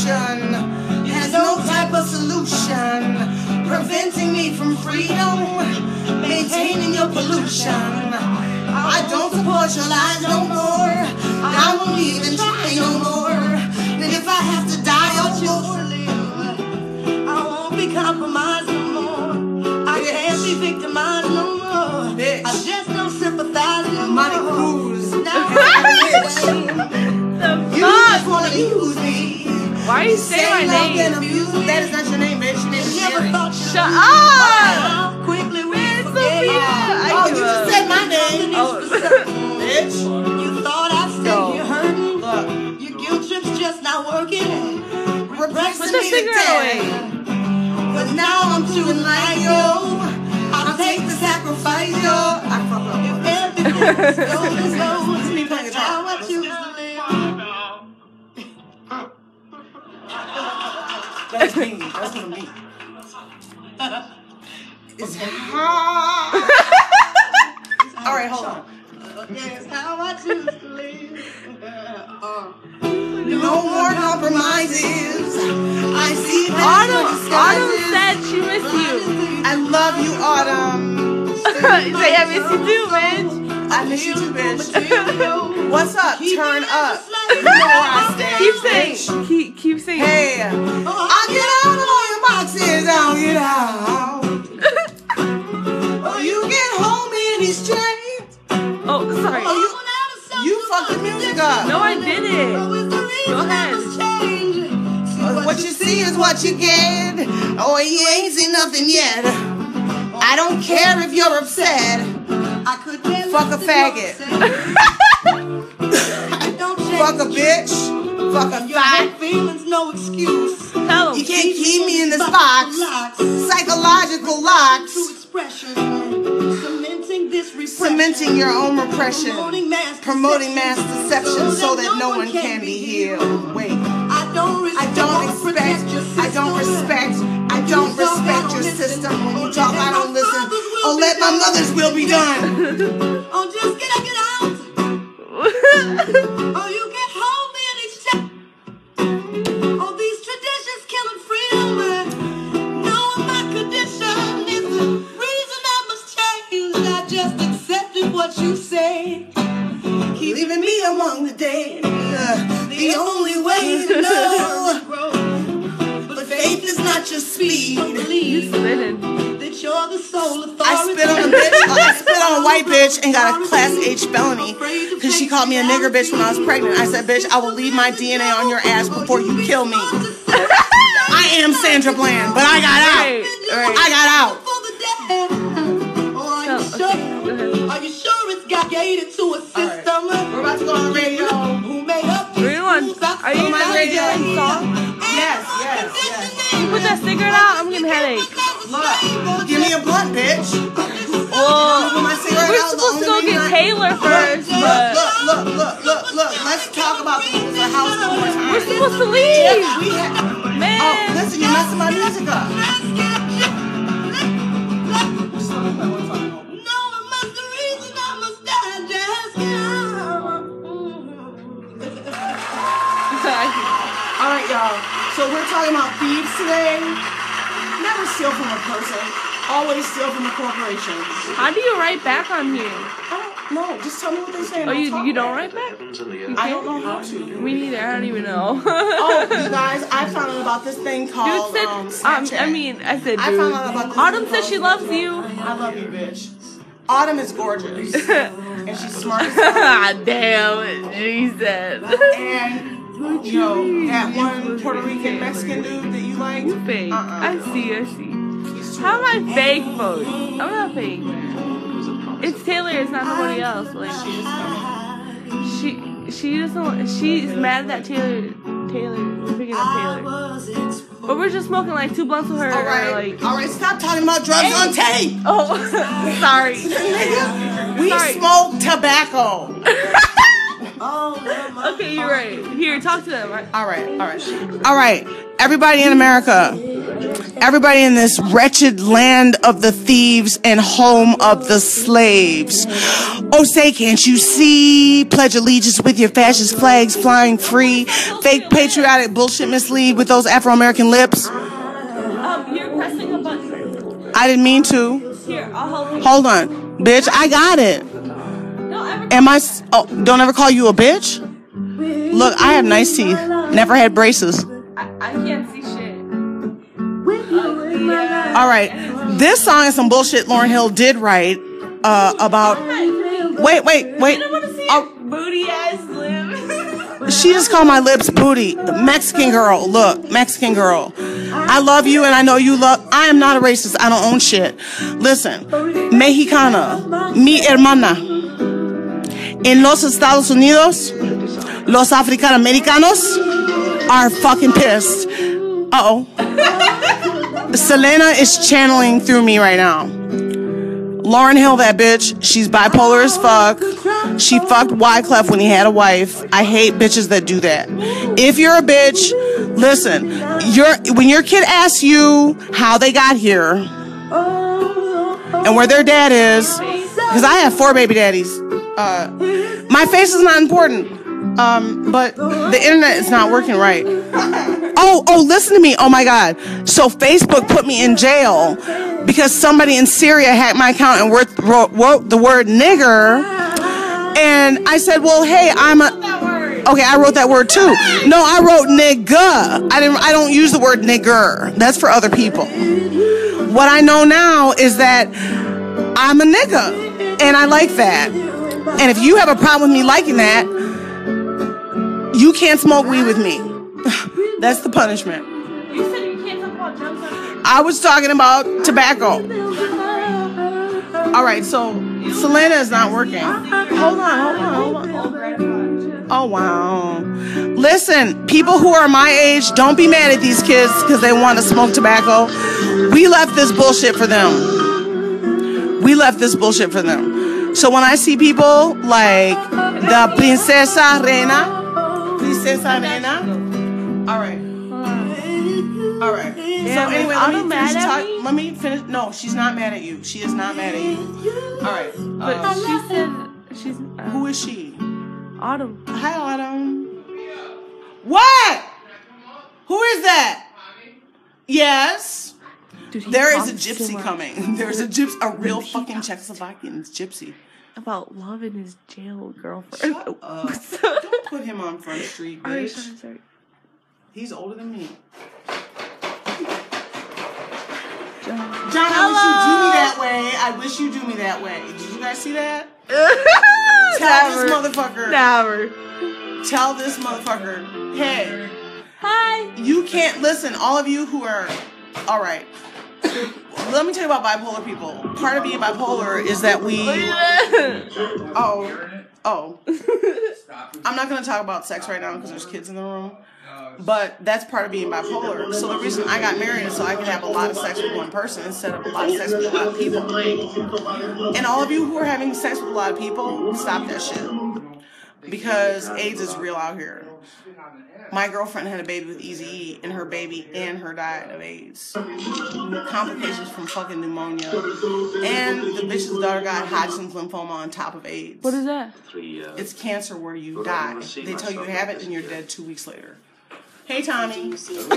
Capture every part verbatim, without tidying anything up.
revolution has no type of solution preventing me from freedom, maintaining your pollution. I don't support your lies no more. I won't even try no more. Then if I have to die or live, I won't be compromised no more. I can't be victimized no more. Bitch. I just don't sympathize no more. Money Cruz. You just want to use me. Why are you saying my name? That is not your name, bitch. Your name is Sherry. Shut up! Quickly, man, Sophia. Oh, oh you just said my name. Oh. Bitch. You thought I said no. You hurting. Look. Your guilt trip's just not working. Repressing me to death. But now I'm chewing like yo. I'll take the sacrifice, yo. I fuck up. If everything's going slow, it's me playing guitar. How I choose to live. That's me. That's not me. It's hard. All right, hold on. That's how I choose to live. Uh, no more compromises. I see Autumn. Autumn said she missed you. I love you, Autumn. Say I miss you too, bitch. I miss you too, bitch. What's up? Turn up. You know where I stay. Keep saying. Keep, keep saying. Hey, I'll get out of all your boxes. I'll get out. Oh, you get home in these chains. Oh, sorry. Oh, you, you fucked the music up. No, I didn't. Go ahead. What you see is what you get. Oh, you ain't seen nothing yet. I don't care if you're upset. I could fuck a faggot. Fuck a bitch. Fuck a fag. Feelings no excuse. Tell him. You can't keep me in this box. Psychological locks. Cementing this repression. Cementing your own repression. Promoting mass, Promoting mass deception so that no one can be healed. Wait. I don't respect. I don't expect. I don't respect. I don't respect your system. When you talk, I don't listen. Oh, let my mother's will be done. Oh, just get out, get out. Oh, you get home in each step. Oh, these traditions killing freedom. Knowing my condition is the reason I must change. I just accepted what you say. Keep leaving me among the dead. Uh, the only way to know. But faith is not your speed. You spitting. That you're the sole authority. I spit on a bitch. I spit on a white bitch and got a class H felony because she called me a nigger bitch when I was pregnant. I said, bitch, I will leave my D N A on your ass before you kill me. I am Sandra Bland, but I got out. Right. I got out. Oh, okay. Are you sure it's got gated to a system? Right. We're about to go on the radio. Who made up Are you on the radio and song? Yes, yes, yes. You put that cigarette out, I'm getting a headache. Look, give me a blunt, bitch. Well, we're supposed to go get Taylor first, look, but... Look, look, look, look, look. Let's talk about the house one more time. We're supposed to leave. Yeah, we have... Man. Oh, listen, you're messing my music up. Alright, y'all. So we're talking about thieves today. Never steal from a person. Always steal from a corporation. How do you write back on here? I don't know. Just tell me what they say. Oh, you you don't write back? I don't know how to. Me neither. I don't even know. Oh, you guys, I found out about this thing called Dude said, um, um, Snapchat. I mean, I said, dude. I found out about this Autumn thing says she called- loves you. I love you, bitch. Autumn is gorgeous. And she's smart as hell. Damn, Jesus. And, you know, that one Puerto Rican Mexican dude that you like. You fake. Uh-uh. I see, I see. How am I fake, folks? I'm not fake. It's Taylor, it's not nobody else. Like, she, she doesn't, she's mad that Taylor, Taylor, we're picking up Taylor. But we're just smoking like two blunts with her. All right, like, all right, stop talking about drugs on tape. Oh, sorry. We Sorry. smoke tobacco. Okay, you're right. Here, talk to them. Right? All right, all right. All right, everybody in America. Everybody in this wretched land of the thieves and home of the slaves. Oh, say, can't you see? Pledge allegiance with your fascist flags flying free. Fake patriotic bullshit mislead with those Afro-American lips. Um, you're pressing a button. I didn't mean to. Here, I'll help you. Hold on. Bitch, I got it. Don't ever Am I... s- Oh, don't ever call you a bitch? Look, I have nice teeth. Never had braces. I, I can't see shit. All right. This song is some bullshit Lauryn Hill did write uh, about... Wait, wait, wait. I don't want to see Oh. your booty ass lips. She just called my lips booty. Mexican girl. Look, Mexican girl. I love you and I know you love... I am not a racist. I don't own shit. Listen. Mexicana. Mi hermana. En los Estados Unidos, los africano-americanos are fucking pissed. Uh-oh. Selena is channeling through me right now. Lauryn Hill, that bitch. She's bipolar as fuck. She fucked Wyclef when he had a wife. I hate bitches that do that. If you're a bitch, listen. Your when your kid asks you how they got here and where their dad is, because I have four baby daddies. Uh, my face is not important, um, but the internet is not working right. Oh, oh, listen to me. Oh my God. So Facebook put me in jail because somebody in Syria hacked my account and wrote, wrote, wrote the word nigger. And I said, well, hey, I'm a... Okay, I wrote that word too. No, I wrote nigga. I didn't. I don't use the word nigger. That's for other people. What I know now is that I'm a nigga, and I like that. And if you have a problem with me liking that, you can't smoke weed with me. That's the punishment. You said you can't talk about drugs on here. I was talking about tobacco. All right, so Selena is not working. Hold on, hold on, hold on. Oh, wow. Listen, people who are my age, don't be mad at these kids because they want to smoke tobacco. We left this bullshit for them. We left this bullshit for them. So when I see people like the Princesa Reina, Princesa Reina, all right. All right. Yeah, so anyway, is let me Autumn finish mad at talk- me? Let me finish. No, she's not mad at you. She is not mad at you. All right. But uh, she said she's... Uh, who is she? Autumn. Hi, Autumn. What? Who is that? Yes. Dude, he There is a talks so gypsy much coming. There's a gypsy, a real fucking Czechoslovakian gypsy. about loving his jail girlfriend. Shut up. Don't put him on Front Street, Alright, bitch. sorry, sorry. He's older than me. John. John, I wish you do me that way. I wish you do me that way. Did you guys see that? Tell Never. this motherfucker. Never. Tell this motherfucker. Hey, Hi. you can't listen. All of you who are, all right. Let me tell you about bipolar people. Part of being bipolar is that we. Oh, oh. I'm not gonna talk about sex right now because there's kids in the room. But that's part of being bipolar. So the reason I got married is so I could have a lot of sex with one person instead of a lot of sex with a lot of people. And all of you who are having sex with a lot of people, stop that shit. Because AIDS is real out here. My girlfriend had a baby with Eazy-E, and her baby and her died of AIDS. Complications from fucking pneumonia. And the bitch's daughter got Hodgkin's lymphoma on top of AIDS. What is that? It's cancer where you die. They tell you you have it and you're dead two weeks later. Hey, Tommy.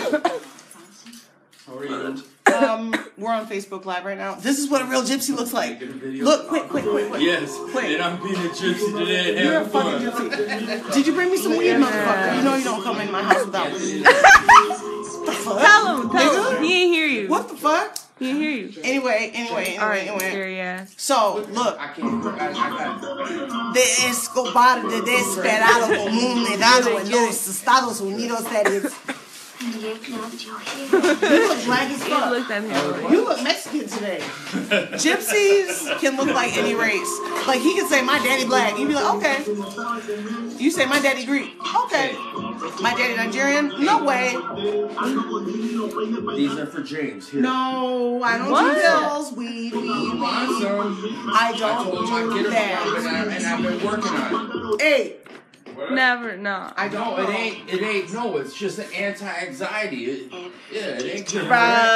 How are you? Um, we're on Facebook Live right now. This is what a real gypsy looks like. Look, quick, quick, quick, quick. Yes. Quick. And I'm being a gypsy today and You're a having fucking fun. gypsy. Did you bring me some weed, motherfucker? You know you don't come in my house without weed. What the fuck? Tell him. Tell Nigga? him. He ain't hear you. What the fuck? He ain't hear you. Anyway, anyway, Alright, anyway, anyway. scary ass. So, look. I can't. I, I got De Escobar de Desperado Común Negado en los Estados Unidos, that is. You look black as He fuck. looked at him. You look Mexican today. Gypsies can look like any race. Like, he can say, my daddy black. You'd be like, okay. You say, my daddy Greek. Okay. My daddy Nigerian? No way. These are for James. Here. No, I don't What? do pills. Weed, weed, weed. Awesome. I I told him I'd don't get do her that. and, I, and I've been working on it. Hey, Never, no. I don't No, know. it ain't. It ain't. No, it's just an anti-anxiety. It, yeah, it ain't. Bruh.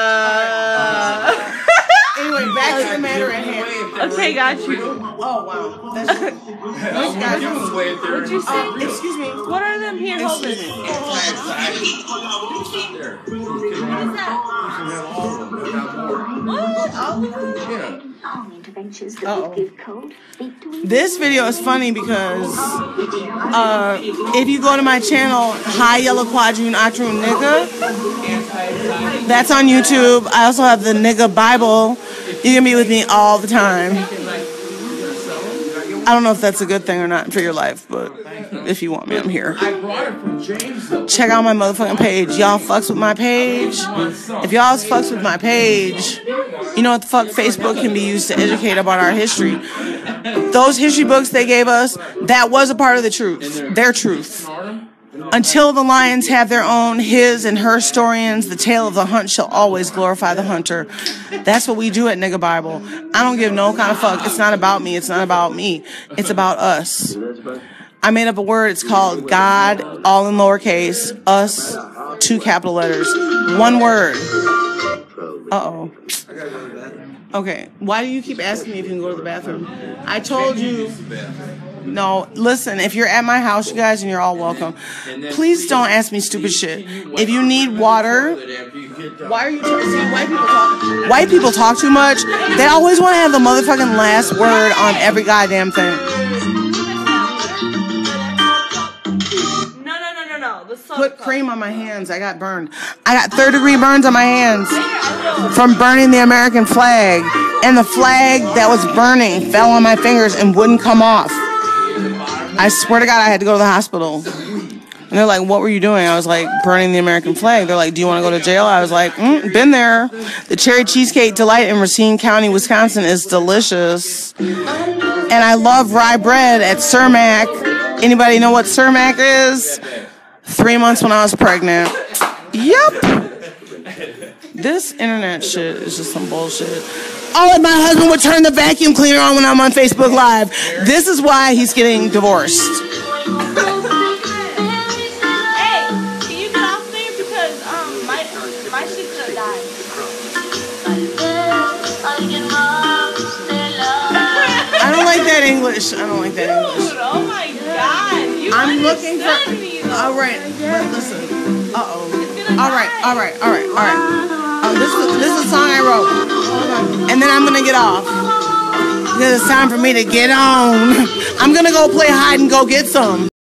Anyway, back to the matter at hand. Okay, got you. Oh wow, that's true. I'm gonna give them away if they're What'd you say? Oh, excuse me. What are them here holding? Excuse me. anti-anxiety. There. You can What is have, that? you can have all of them, but not more. What? All of them? Yeah. Uh-oh. This video is funny because uh, if you go to my channel, High Yellow Quadroon Atroon Nigga, that's on YouTube. I also have the Nigga Bible. You can be with me all the time. I don't know if that's a good thing or not for your life, but if you want me, I'm here. I brought it from James though. Check out my motherfucking page. Y'all fucks with my page. If y'all fucks with my page, you know what the fuck? Facebook can be used to educate about our history. Those history books they gave us, that was a part of the truth. Their truth. Until the lions have their own his and her historians, the tale of the hunt shall always glorify the hunter. That's what we do at Nigga Bible. I don't give no kind of fuck. It's not about me. It's not about me. It's about us. I made up a word. It's called God, all in lowercase, us, two capital letters. One word. Uh-oh. Okay. Why do you keep asking me if you can go to the bathroom? I told you. No, listen, if you're at my house, you guys, and you're all welcome, please don't ask me stupid shit. If you need water, why are you talking? See, white people talk. White people talk too much. They always want to have the motherfucking last word on every goddamn thing. No, no, no, no, no. The soap Put cup. cream on my hands. I got burned. I got third degree burns on my hands from burning the American flag. And the flag that was burning fell on my fingers and wouldn't come off. I swear to God, I had to go to the hospital. And they're like, what were you doing? I was like, burning the American flag. They're like, do you want to go to jail? I was like, mm, been there. The Cherry Cheesecake Delight in Racine County, Wisconsin is delicious. And I love rye bread at Cermak. Anybody know what Cermak is? Three months when I was pregnant. Yep. This internet shit is just some bullshit. Oh, and my husband would turn the vacuum cleaner on when I'm on Facebook Live. This is why he's getting divorced. Hey, can you get off there? Because um, my my shit's gonna die. I don't like that English. I don't like that English. Dude, oh my God. You I'm looking for. understood me, though. All right, but listen. Uh oh. It's gonna All right, die. all right, all right, all right. Um, this is this is a song I wrote, and then I'm gonna get off because it's time for me to get on. I'm gonna go play hide and go get some.